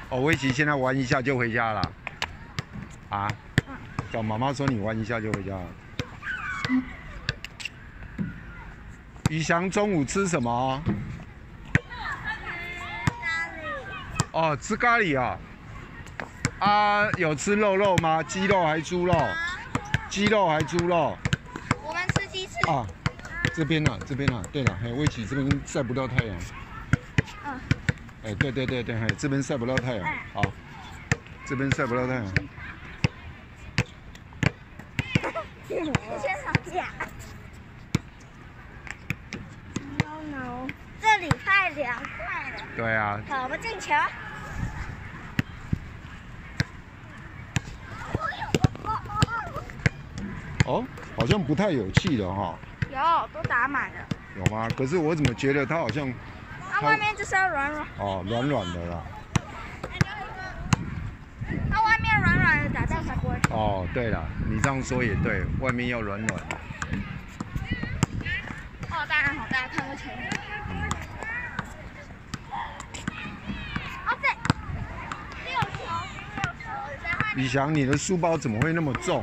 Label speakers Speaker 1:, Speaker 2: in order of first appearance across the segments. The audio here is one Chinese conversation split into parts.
Speaker 1: 哦，威奇现在玩一下就回家了。啊？找妈妈说你玩一下就回家了。宇翔中午吃什么？哦，吃咖喱啊。啊，有吃肉吗？鸡肉还猪肉？鸡肉还猪肉？
Speaker 2: 我们吃鸡翅。
Speaker 1: 啊，这边啊，这边啊，对了，还有威奇这边晒不到太阳。
Speaker 2: 嗯。
Speaker 1: 哎，对，还这边晒不到太阳。好，这边晒不到太阳。
Speaker 2: 先吵架。No， 这里太凉快了。
Speaker 1: 对啊。
Speaker 2: 跑不进球。
Speaker 1: 哦，好像不太有气了哈。
Speaker 2: 有，都打满了。
Speaker 1: 有吗？可是我怎么觉得它好像……
Speaker 2: 它外面就是要软软。
Speaker 1: 哦，软软的啦。
Speaker 2: 它外面软软的，打到才不会。
Speaker 1: 哦，对了，你这样说也对，外面要软软的。
Speaker 2: 哦，当然好，大家看不清。哦，对，6球。
Speaker 1: 宇翔，你的书包怎么会那么重？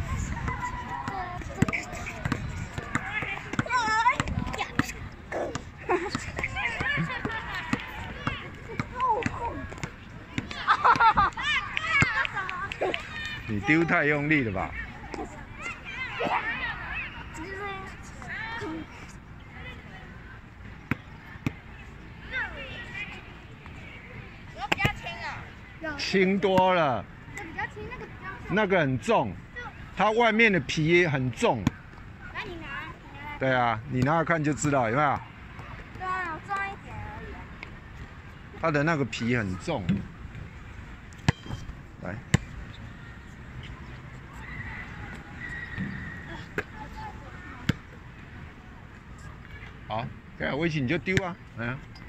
Speaker 1: 你丢太用力了吧？
Speaker 2: 有比较轻啊。
Speaker 1: 轻多了。
Speaker 2: 这比较轻，那个比较重。
Speaker 1: 那个很重，它外面的皮很重。
Speaker 2: 来，你拿。
Speaker 1: 对啊，你拿来看就知道，有没有？
Speaker 2: 对啊，有重一点而已。
Speaker 1: 它的那个皮很重。来。好，对啊，威奇你就丢啊，哎呀。